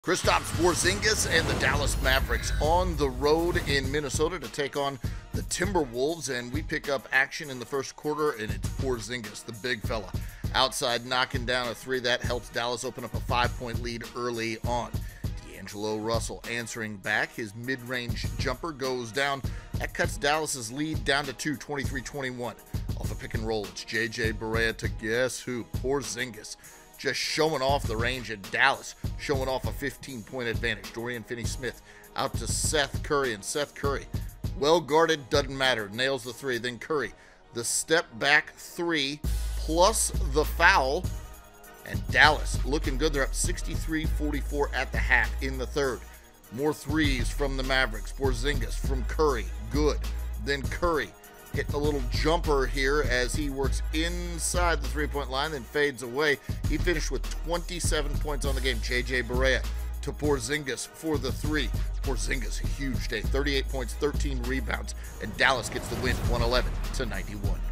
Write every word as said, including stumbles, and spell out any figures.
Kristaps Porzingis and the Dallas Mavericks on the road in Minnesota to take on the Timberwolves, and we pick up action in the first quarter, and it's Porzingis, the big fella, outside knocking down a three. That helps Dallas open up a five-point lead early on. D'Angelo Russell answering back. His mid-range jumper goes down. That cuts Dallas's lead down to two, twenty-three twenty-one. Off a pick and roll, it's J J Barea to guess who? Porzingis. Just showing off the range, and Dallas showing off a fifteen-point advantage. Dorian Finney-Smith out to Seth Curry, and Seth Curry, well guarded, doesn't matter, nails the three. Then Curry, the step back three plus the foul, and Dallas looking good. They're up sixty-three forty-four at the half in the third. More threes from the Mavericks. Porzingis from Curry, good. Then Curry hitting a little jumper here as he works inside the three-point line, then fades away. He finished with twenty-seven points on the game. J J Barea to Porzingis for the three. Porzingis, a huge day, thirty-eight points, thirteen rebounds, and Dallas gets the win, one eleven to ninety-one.